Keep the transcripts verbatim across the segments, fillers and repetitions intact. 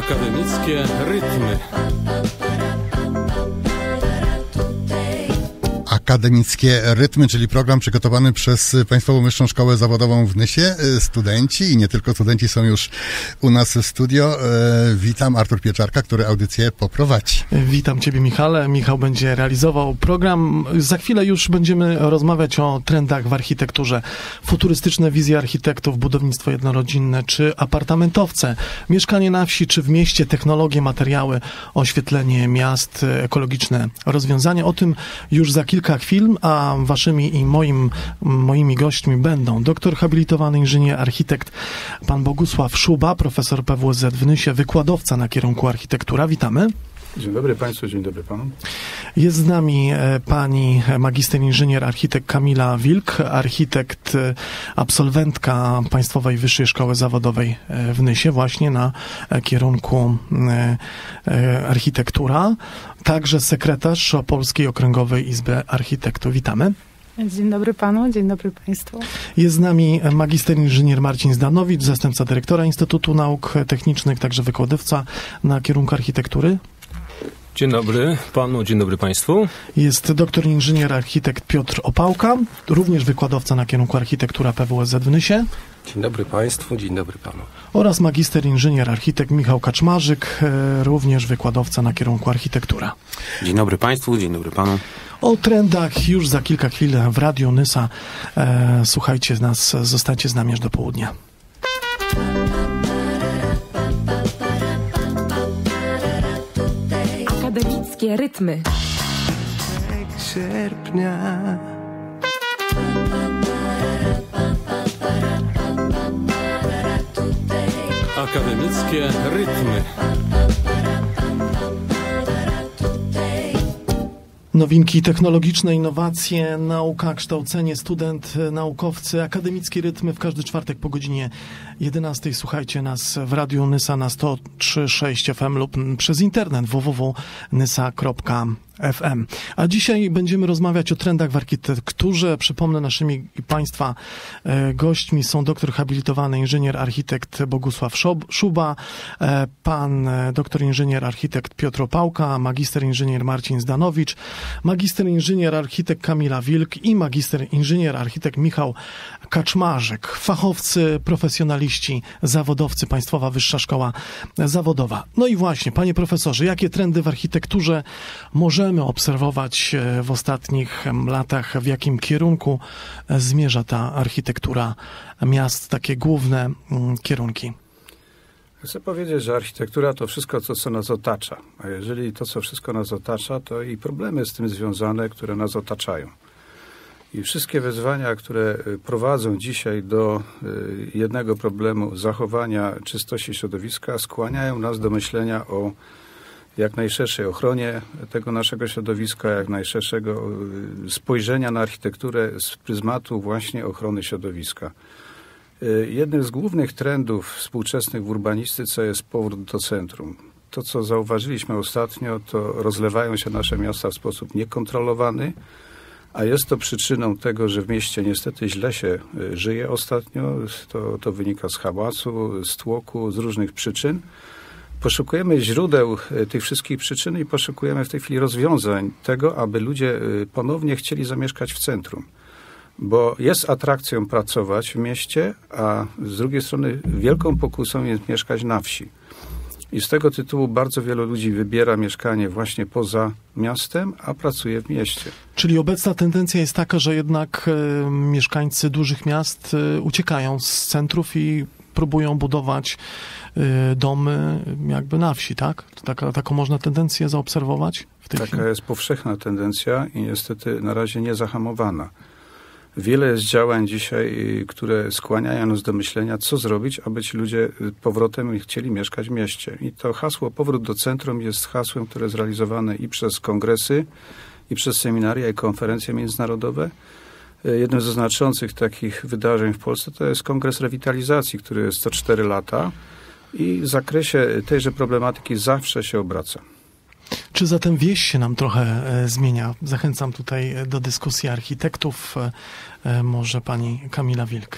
Akademickie rytmy. Akademickie rytmy, czyli program przygotowany przez Państwową Wyższą Szkołę Zawodową w Nysie. Studenci i nie tylko studenci są już u nas w studio. Witam, Artur Pieczarka, który audycję poprowadzi. Witam Ciebie, Michale. Michał będzie realizował program. Za chwilę już będziemy rozmawiać o trendach w architekturze. Futurystyczne wizje architektów, budownictwo jednorodzinne czy apartamentowce, mieszkanie na wsi czy w mieście, technologie, materiały, oświetlenie miast, ekologiczne rozwiązania. O tym już za kilka chwil, a waszymi i moim, moimi gośćmi będą doktor habilitowany inżynier, architekt pan Bogusław Szuba, profesor P W S Z w Nysie, wykładowca na kierunku architektura. Witamy. Dzień dobry Państwu, dzień dobry Panu. Jest z nami pani magister inżynier, architekt Kamila Wilk, architekt, absolwentka Państwowej Wyższej Szkoły Zawodowej w Nysie, właśnie na kierunku architektura, także sekretarz Opolskiej Okręgowej Izby Architektów. Witamy. Dzień dobry Panu, dzień dobry Państwu. Jest z nami magister inżynier Marcin Zdanowicz, zastępca dyrektora Instytutu Nauk Technicznych, także wykładowca na kierunku architektury. Dzień dobry Panu, dzień dobry Państwu. Jest doktor inżynier, architekt Piotr Opałka, również wykładowca na kierunku architektura P W S Z w Nysie. Dzień dobry Państwu, dzień dobry Panu. Oraz magister inżynier, architekt Michał Kaczmarzyk, również wykładowca na kierunku architektura. Dzień dobry Państwu, dzień dobry Panu. O trendach już za kilka chwil w Radiu Nysa. E, słuchajcie nas, zostańcie z nami aż do południa. Akademickie rytmy. Sierpnia. Akademickie rytmy. Nowinki technologiczne, innowacje, nauka, kształcenie, student, naukowcy, akademickie rytmy w każdy czwartek po godzinie jedenastej. Słuchajcie nas w Radiu Nysa na sto trzy przecinek sześć F M lub przez internet w w w kropka nysa kropka f m. A dzisiaj będziemy rozmawiać o trendach w architekturze. Przypomnę, naszymi Państwa e, gośćmi są doktor habilitowany inżynier, architekt Bogusław Szuba, e, pan e, doktor inżynier, architekt Piotr Opałka, magister inżynier Marcin Zdanowicz, magister inżynier, architekt Kamila Wilk i magister inżynier, architekt Michał Kaczmarzyk. Fachowcy, profesjonaliści, zawodowcy, Państwowa Wyższa Szkoła Zawodowa. No i właśnie, panie profesorze, jakie trendy w architekturze możemy obserwować w ostatnich latach, w jakim kierunku zmierza ta architektura miast, takie główne kierunki? Chcę powiedzieć, że architektura to wszystko to, co nas otacza. A jeżeli to, co wszystko nas otacza, to i problemy z tym związane, które nas otaczają. I wszystkie wyzwania, które prowadzą dzisiaj do jednego problemu, zachowania czystości środowiska, skłaniają nas do myślenia o jak najszerszej ochronie tego naszego środowiska, jak najszerszego spojrzenia na architekturę z pryzmatu właśnie ochrony środowiska. Jednym z głównych trendów współczesnych w urbanistyce jest powrót do centrum. To, co zauważyliśmy ostatnio, to rozlewają się nasze miasta w sposób niekontrolowany, a jest to przyczyną tego, że w mieście niestety źle się żyje ostatnio. To, to wynika z hałasu, z tłoku, z różnych przyczyn. Poszukujemy źródeł tych wszystkich przyczyn i poszukujemy w tej chwili rozwiązań tego, aby ludzie ponownie chcieli zamieszkać w centrum. Bo jest atrakcją pracować w mieście, a z drugiej strony wielką pokusą jest mieszkać na wsi. I z tego tytułu bardzo wielu ludzi wybiera mieszkanie właśnie poza miastem, a pracuje w mieście. Czyli obecna tendencja jest taka, że jednak e, mieszkańcy dużych miast e, uciekają z centrów i próbują budować y, domy jakby na wsi, tak? Taka, taką można tendencję zaobserwować w tej Taka chwili? jest powszechna tendencja i niestety na razie niezahamowana. Wiele jest działań dzisiaj, które skłaniają nas do myślenia, co zrobić, aby ci ludzie powrotem chcieli mieszkać w mieście. I to hasło powrót do centrum jest hasłem, które jest realizowane i przez kongresy, i przez seminaria i konferencje międzynarodowe. Jednym ze znaczących takich wydarzeń w Polsce to jest Kongres Rewitalizacji, który jest co cztery lata i w zakresie tejże problematyki zawsze się obraca. Czy zatem wieś się nam trochę e, zmienia? Zachęcam tutaj do dyskusji architektów. E, może pani Kamila Wilk.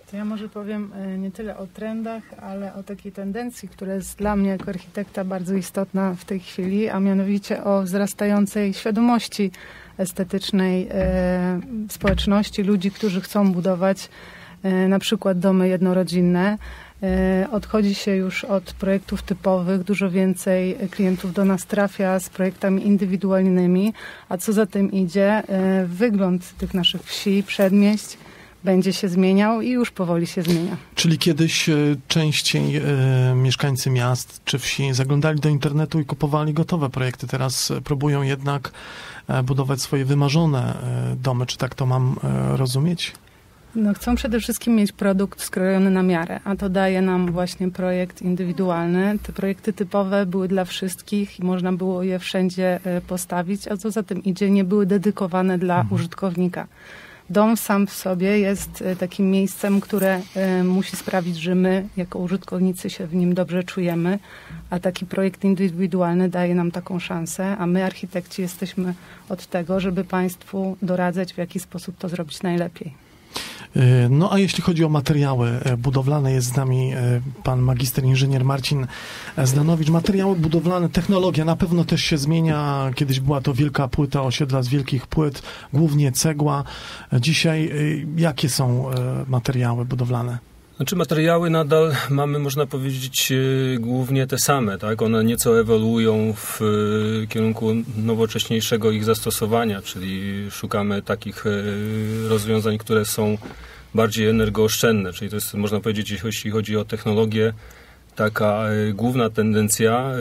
To ja może powiem nie tyle o trendach, ale o takiej tendencji, która jest dla mnie jako architekta bardzo istotna w tej chwili, a mianowicie o wzrastającej świadomości estetycznej e, społeczności, ludzi, którzy chcą budować e, na przykład domy jednorodzinne. E, odchodzi się już od projektów typowych, dużo więcej klientów do nas trafia z projektami indywidualnymi, a co za tym idzie, e, wygląd tych naszych wsi, przedmieść będzie się zmieniał i już powoli się zmienia. Czyli kiedyś e, częściej e, mieszkańcy miast czy wsi zaglądali do internetu i kupowali gotowe projekty. Teraz e, próbują jednak e, budować swoje wymarzone e, domy. Czy tak to mam e, rozumieć? No, chcą przede wszystkim mieć produkt skrojony na miarę, a to daje nam właśnie projekt indywidualny. Te projekty typowe były dla wszystkich i można było je wszędzie e, postawić, a co za tym idzie, nie były dedykowane dla mhm. użytkownika. Dom sam w sobie jest takim miejscem, które musi sprawić, że my jako użytkownicy się w nim dobrze czujemy, a taki projekt indywidualny daje nam taką szansę, a my architekci jesteśmy od tego, żeby Państwu doradzać, w jaki sposób to zrobić najlepiej. No a jeśli chodzi o materiały budowlane, jest z nami pan magister inżynier Marcin Zdanowicz. Materiały budowlane, technologia na pewno też się zmienia. Kiedyś była to wielka płyta, osiedla z wielkich płyt, głównie cegła. Dzisiaj jakie są materiały budowlane? Znaczy materiały nadal mamy, można powiedzieć, głównie te same, tak? One nieco ewoluują w kierunku nowocześniejszego ich zastosowania, czyli szukamy takich rozwiązań, które są bardziej energooszczędne, czyli to jest, można powiedzieć, jeśli chodzi o technologię, taka główna tendencja,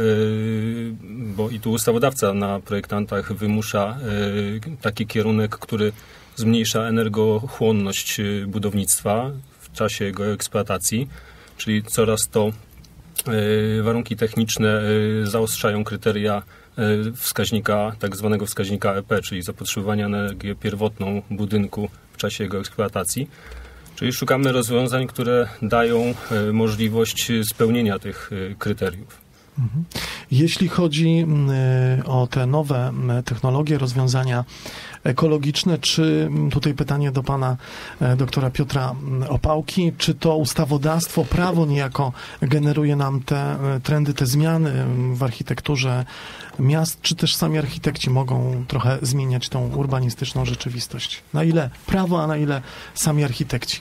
bo i tu ustawodawca na projektantach wymusza taki kierunek, który zmniejsza energochłonność budownictwa w czasie jego eksploatacji, czyli coraz to warunki techniczne zaostrzają kryteria wskaźnika, tak zwanego wskaźnika E P, czyli zapotrzebowania na energię pierwotną budynku w czasie jego eksploatacji. Czyli szukamy rozwiązań, które dają możliwość spełnienia tych kryteriów. Jeśli chodzi o te nowe technologie, rozwiązania ekologiczne, czy tutaj pytanie do pana doktora Piotra Opałki, czy to ustawodawstwo, prawo niejako generuje nam te trendy, te zmiany w architekturze miast, czy też sami architekci mogą trochę zmieniać tą urbanistyczną rzeczywistość? Na ile prawo, a na ile sami architekci?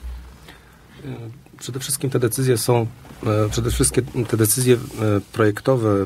Przede wszystkim te decyzje są, przede wszystkim te decyzje projektowe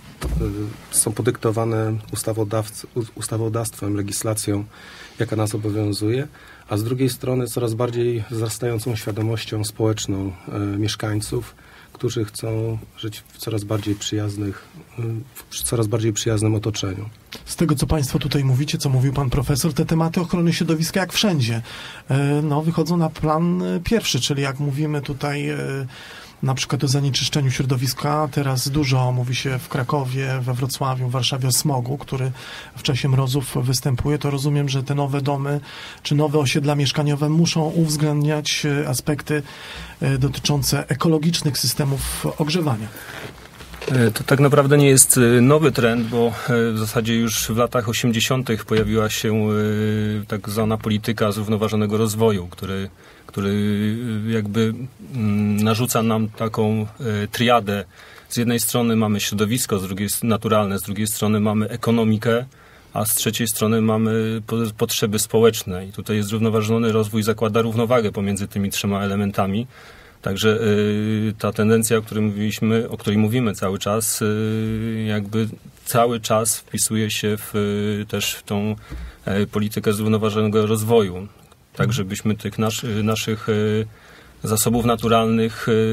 są podyktowane ustawodawstwem, legislacją, jaka nas obowiązuje, a z drugiej strony coraz bardziej wzrastającą świadomością społeczną mieszkańców, którzy chcą żyć w coraz bardziej przyjaznych, w coraz bardziej przyjaznym otoczeniu. Z tego, co państwo tutaj mówicie, co mówił pan profesor, te tematy ochrony środowiska jak wszędzie, no, wychodzą na plan pierwszy, czyli jak mówimy tutaj na przykład o zanieczyszczeniu środowiska, teraz dużo mówi się w Krakowie, we Wrocławiu, w Warszawie o smogu, który w czasie mrozów występuje, to rozumiem, że te nowe domy czy nowe osiedla mieszkaniowe muszą uwzględniać aspekty dotyczące ekologicznych systemów ogrzewania. To tak naprawdę nie jest nowy trend, bo w zasadzie już w latach osiemdziesiątych pojawiła się tak zwana polityka zrównoważonego rozwoju, który, który jakby narzuca nam taką triadę. Z jednej strony mamy środowisko, z drugiej naturalne, z drugiej strony mamy ekonomikę, a z trzeciej strony mamy potrzeby społeczne. I tutaj jest zrównoważony rozwój, zakłada równowagę pomiędzy tymi trzema elementami. Także y, ta tendencja, o której mówiliśmy, o której mówimy cały czas, y, jakby cały czas wpisuje się w, y, też w tą y, politykę zrównoważonego rozwoju. Tak, żebyśmy tych nasz, y, naszych y, zasobów naturalnych, y,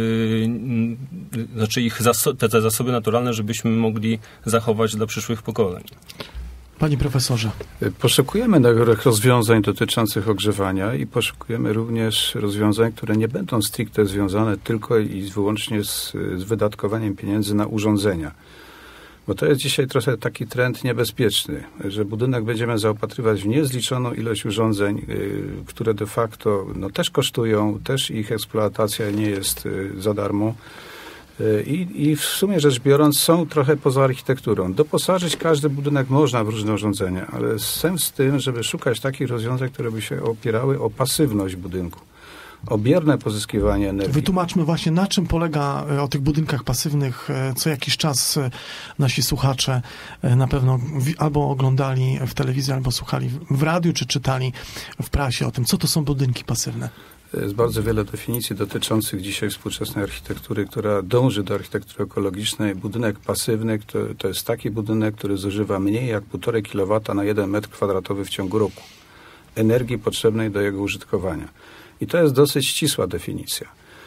y, znaczy ich zaso- te, te zasoby naturalne, żebyśmy mogli zachować dla przyszłych pokoleń. Panie profesorze. Poszukujemy nowych rozwiązań dotyczących ogrzewania i poszukujemy również rozwiązań, które nie będą stricte związane tylko i wyłącznie z, z wydatkowaniem pieniędzy na urządzenia. Bo to jest dzisiaj trochę taki trend niebezpieczny, że budynek będziemy zaopatrywać w niezliczoną ilość urządzeń, y, które de facto no, też kosztują, też ich eksploatacja nie jest y, za darmo. I, I w sumie rzecz biorąc są trochę poza architekturą. Doposażyć każdy budynek można w różne urządzenia, ale sens w tym, żeby szukać takich rozwiązań, które by się opierały o pasywność budynku. Obierne pozyskiwanie energii. Wytłumaczmy właśnie, na czym polega o tych budynkach pasywnych. Co jakiś czas nasi słuchacze na pewno albo oglądali w telewizji, albo słuchali w radiu, czy czytali w prasie o tym, co to są budynki pasywne. Jest bardzo wiele definicji dotyczących dzisiaj współczesnej architektury, która dąży do architektury ekologicznej. Budynek pasywny to, to jest taki budynek, który zużywa mniej jak półtorej kilowata na jeden metr kwadratowy w ciągu roku energii potrzebnej do jego użytkowania. I to jest dosyć ścisła definicja.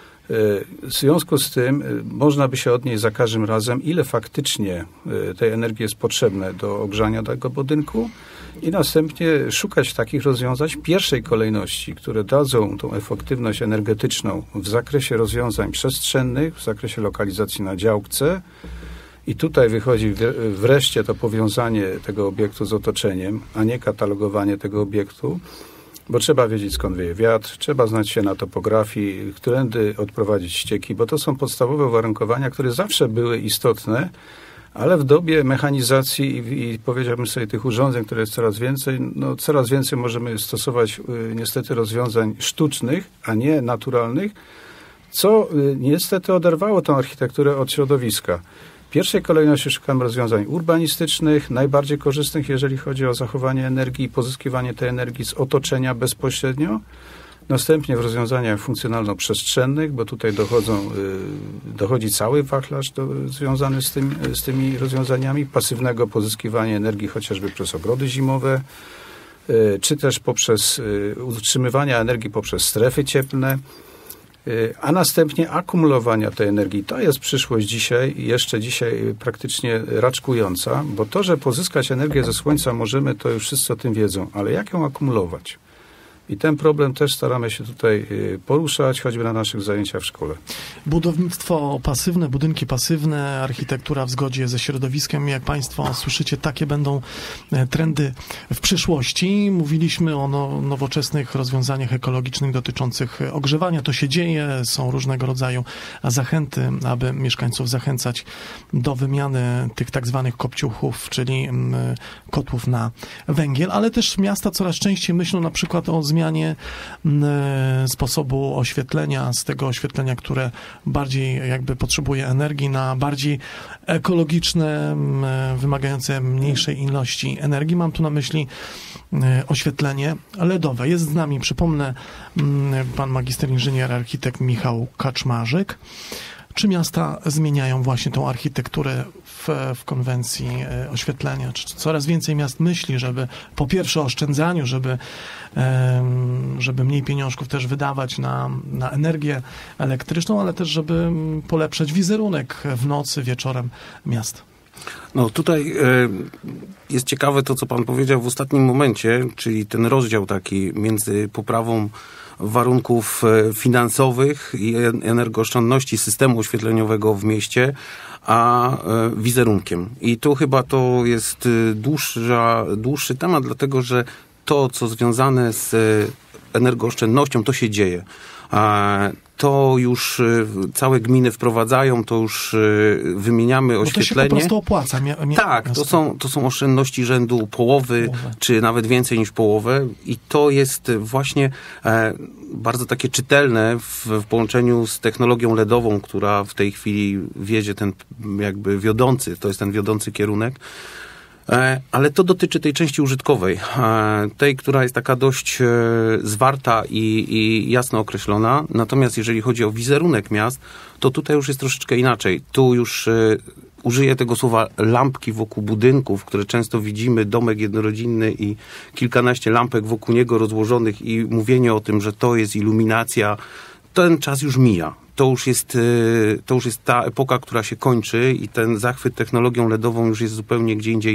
W związku z tym można by się odnieść za każdym razem, ile faktycznie tej energii jest potrzebne do ogrzania tego budynku i następnie szukać takich rozwiązań w pierwszej kolejności, które dadzą tą efektywność energetyczną w zakresie rozwiązań przestrzennych, w zakresie lokalizacji na działce. I tutaj wychodzi wreszcie to powiązanie tego obiektu z otoczeniem, a nie katalogowanie tego obiektu, bo trzeba wiedzieć, skąd wieje wiatr, trzeba znać się na topografii, którędy odprowadzić ścieki, bo to są podstawowe uwarunkowania, które zawsze były istotne, ale w dobie mechanizacji i, i powiedziałbym sobie tych urządzeń, które jest coraz więcej, no coraz więcej możemy stosować y, niestety rozwiązań sztucznych, a nie naturalnych, co y, niestety oderwało tę architekturę od środowiska. W pierwszej kolejności szukamy rozwiązań urbanistycznych, najbardziej korzystnych, jeżeli chodzi o zachowanie energii i pozyskiwanie tej energii z otoczenia bezpośrednio. Następnie w rozwiązaniach funkcjonalno-przestrzennych, bo tutaj dochodzą, dochodzi cały wachlarz do, związany z, tym, z tymi rozwiązaniami, pasywnego pozyskiwania energii chociażby przez ogrody zimowe, czy też poprzez utrzymywania energii poprzez strefy cieplne, a następnie akumulowania tej energii. To jest przyszłość dzisiaj i jeszcze dzisiaj praktycznie raczkująca, bo to, że pozyskać energię ze słońca możemy, to już wszyscy o tym wiedzą, ale jak ją akumulować? I ten problem też staramy się tutaj poruszać, choćby na naszych zajęciach w szkole. Budownictwo pasywne, budynki pasywne, architektura w zgodzie ze środowiskiem. Jak Państwo słyszycie, takie będą trendy w przyszłości. Mówiliśmy o no, nowoczesnych rozwiązaniach ekologicznych dotyczących ogrzewania. To się dzieje, są różnego rodzaju zachęty, aby mieszkańców zachęcać do wymiany tych tak zwanych kopciuchów, czyli kotłów na węgiel, ale też miasta coraz częściej myślą na przykład o zmianie sposobu oświetlenia, z tego oświetlenia, które bardziej jakby potrzebuje energii, na bardziej ekologiczne, wymagające mniejszej ilości energii. Mam tu na myśli oświetlenie L E D owe. Jest z nami, przypomnę, pan magister inżynier, architekt Michał Kaczmarzyk. Czy miasta zmieniają właśnie tą architekturę w, w konwencji oświetlenia? Czy coraz więcej miast myśli, żeby po pierwsze o oszczędzaniu, żeby, żeby mniej pieniążków też wydawać na, na energię elektryczną, ale też żeby polepszać wizerunek w nocy, wieczorem miast? No tutaj jest ciekawe to, co pan powiedział w ostatnim momencie, czyli ten rozdział taki między poprawą warunków finansowych i energooszczędności systemu oświetleniowego w mieście, a wizerunkiem. I tu chyba to jest dłuższa, dłuższy temat, dlatego że to, co związane z energooszczędnością, to się dzieje. To już całe gminy wprowadzają, to już wymieniamy oświetlenie. Bo to się po prostu opłaca. Mia- mia- tak, to są, to są oszczędności rzędu połowy, połowę. Czy nawet więcej niż połowę i to jest właśnie e, bardzo takie czytelne w, w połączeniu z technologią L E D ową, która w tej chwili wiedzie ten jakby wiodący, to jest ten wiodący kierunek. Ale to dotyczy tej części użytkowej, tej, która jest taka dość zwarta i, i jasno określona. Natomiast jeżeli chodzi o wizerunek miast, to tutaj już jest troszeczkę inaczej. Tu już użyję tego słowa lampki wokół budynków, które często widzimy, domek jednorodzinny i kilkanaście lampek wokół niego rozłożonych i mówienie o tym, że to jest iluminacja, ten czas już mija. To już jest, to już jest ta epoka, która się kończy i ten zachwyt technologią L E D ową już jest zupełnie gdzie indziej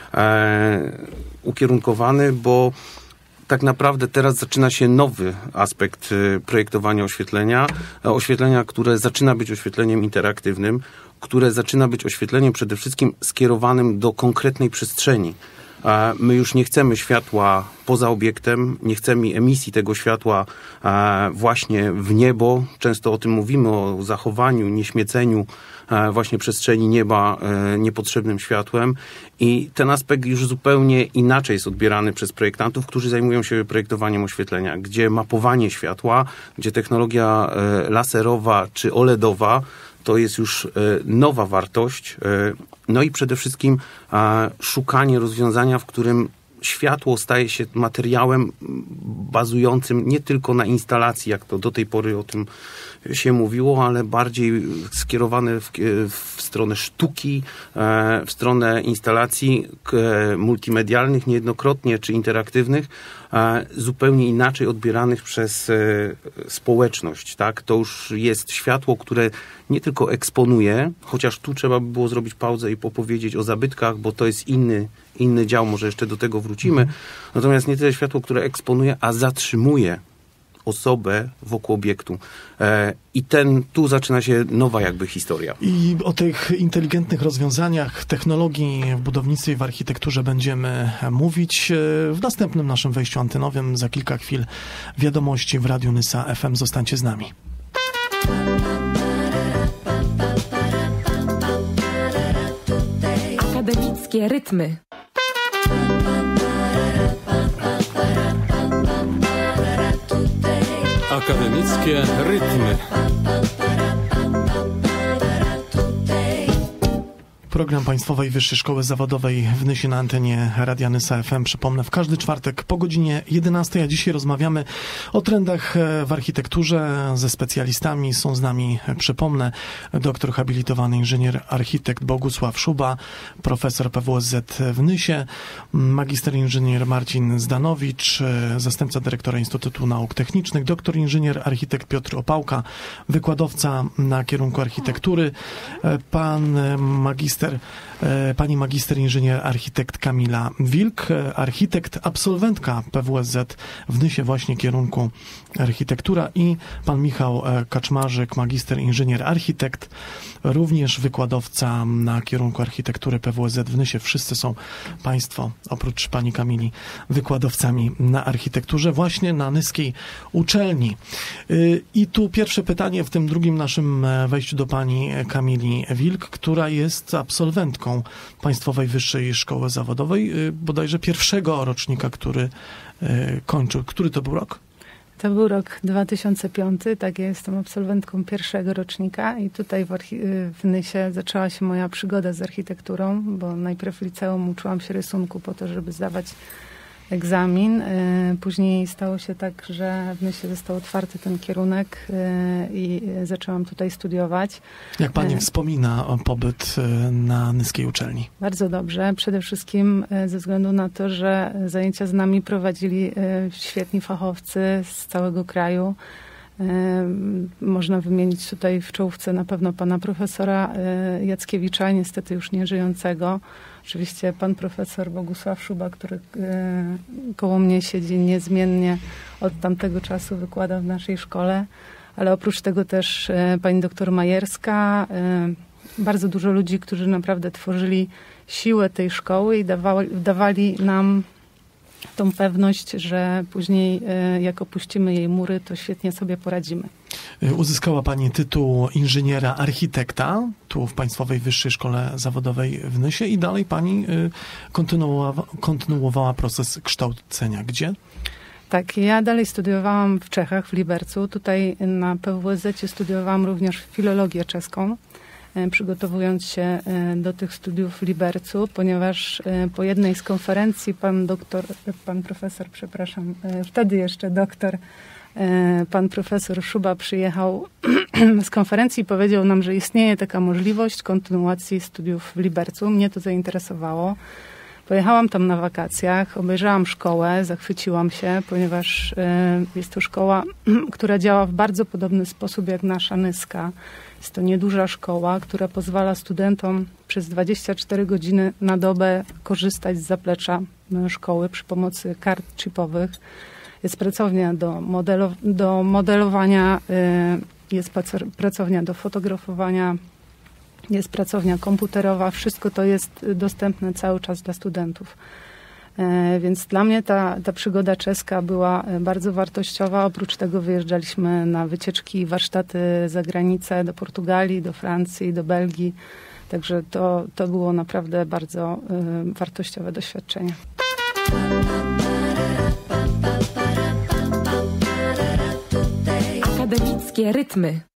e, ukierunkowany, bo tak naprawdę teraz zaczyna się nowy aspekt projektowania oświetlenia. Oświetlenia, które zaczyna być oświetleniem interaktywnym, które zaczyna być oświetleniem przede wszystkim skierowanym do konkretnej przestrzeni. My już nie chcemy światła poza obiektem, nie chcemy emisji tego światła właśnie w niebo. Często o tym mówimy, o zachowaniu, nieśmieceniu właśnie przestrzeni nieba niepotrzebnym światłem. I ten aspekt już zupełnie inaczej jest odbierany przez projektantów, którzy zajmują się projektowaniem oświetlenia, gdzie mapowanie światła, gdzie technologia laserowa czy OLEDowa to jest już nowa wartość. No i przede wszystkim szukanie rozwiązania, w którym światło staje się materiałem bazującym nie tylko na instalacji, jak to do tej pory o tym się mówiło, ale bardziej skierowane w, w stronę sztuki, w stronę instalacji multimedialnych niejednokrotnie, czy interaktywnych, zupełnie inaczej odbieranych przez społeczność. Tak? To już jest światło, które nie tylko eksponuje, chociaż tu trzeba by było zrobić pauzę i popowiedzieć o zabytkach, bo to jest inny, inny dział, może jeszcze do tego wrócimy. Natomiast nie tyle światło, które eksponuje, a zatrzymuje osobę wokół obiektu. I ten, tu zaczyna się nowa jakby historia. I o tych inteligentnych rozwiązaniach technologii w budownictwie i w architekturze będziemy mówić w następnym naszym wejściu antenowym. Za kilka chwil wiadomości w Radiu Nysa F M. Zostańcie z nami. Akademickie rytmy. Akademickie rytmy. Program Państwowej Wyższej Szkoły Zawodowej w Nysie na antenie Radia Nysa F M. Przypomnę, w każdy czwartek po godzinie jedenastej, a dzisiaj rozmawiamy o trendach w architekturze ze specjalistami. Są z nami, przypomnę, doktor habilitowany inżynier architekt Bogusław Szuba, profesor P W S Z w Nysie, magister inżynier Marcin Zdanowicz, zastępca dyrektora Instytutu Nauk Technicznych, doktor inżynier architekt Piotr Opałka, wykładowca na kierunku architektury, pan magister Pani magister inżynier architekt Kamila Wilk, architekt, absolwentka P W S Z w Nysie właśnie kierunku architektura, i pan Michał Kaczmarzyk, magister inżynier architekt, również wykładowca na kierunku architektury P W S Z w Nysie. Wszyscy są Państwo, oprócz pani Kamili, wykładowcami na architekturze właśnie na nyskiej uczelni. I tu pierwsze pytanie w tym drugim naszym wejściu do pani Kamili Wilk, która jest absolwentką Państwowej Wyższej Szkoły Zawodowej, bodajże pierwszego rocznika, który kończył. Który to był rok? To był rok dwa tysiące piąty, tak, ja jestem absolwentką pierwszego rocznika i tutaj w, w Nysie zaczęła się moja przygoda z architekturą, bo najpierw w liceum uczyłam się rysunku po to, żeby zdawać egzamin. Później stało się tak, że w Nysie został otwarty ten kierunek i zaczęłam tutaj studiować. Jak pani wspomina o pobyt na nyskiej uczelni? Bardzo dobrze. Przede wszystkim ze względu na to, że zajęcia z nami prowadzili świetni fachowcy z całego kraju. Można wymienić tutaj w czołówce na pewno pana profesora Jackiewicza, niestety już nie żyjącego. Oczywiście pan profesor Bogusław Szuba, który koło mnie siedzi niezmiennie od tamtego czasu, wykłada w naszej szkole, ale oprócz tego też pani doktor Majerska, bardzo dużo ludzi, którzy naprawdę tworzyli siłę tej szkoły i dawali, dawali nam tą pewność, że później jak opuścimy jej mury, to świetnie sobie poradzimy. Uzyskała pani tytuł inżyniera architekta tu w Państwowej Wyższej Szkole Zawodowej w Nysie i dalej pani kontynuowała, kontynuowała proces kształcenia. Gdzie? Tak, ja dalej studiowałam w Czechach, w Libercu. Tutaj na P W S Z studiowałam również filologię czeską, przygotowując się do tych studiów w Libercu, ponieważ po jednej z konferencji pan doktor, pan profesor, przepraszam, wtedy jeszcze doktor, pan profesor Szuba przyjechał z konferencji i powiedział nam, że istnieje taka możliwość kontynuacji studiów w Libercu. Mnie to zainteresowało. Pojechałam tam na wakacjach, obejrzałam szkołę, zachwyciłam się, ponieważ jest to szkoła, która działa w bardzo podobny sposób jak nasza Nyska. Jest to nieduża szkoła, która pozwala studentom przez dwadzieścia cztery godziny na dobę korzystać z zaplecza szkoły przy pomocy kart chipowych. Jest pracownia do, modelo, do modelowania, jest pracownia do fotografowania, jest pracownia komputerowa. Wszystko to jest dostępne cały czas dla studentów. Więc dla mnie ta, ta przygoda czeska była bardzo wartościowa. Oprócz tego wyjeżdżaliśmy na wycieczki, warsztaty za granicę, do Portugalii, do Francji, do Belgii. Także to, to było naprawdę bardzo wartościowe doświadczenie. Akademickie rytmy.